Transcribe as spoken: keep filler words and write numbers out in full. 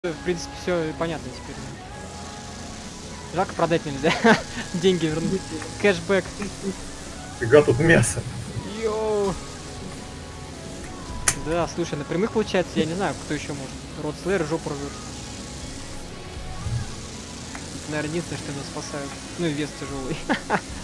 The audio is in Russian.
В принципе, все понятно теперь. Жалко, продать нельзя. Деньги вернуть. Кэшбэк. Фига тут мясо. Йоу. Да, слушай, на прямых получается, я не знаю, кто еще может. Род Слэйр жопу рвет. Это, наверное, единственное, что меня спасает. Ну и вес тяжелый.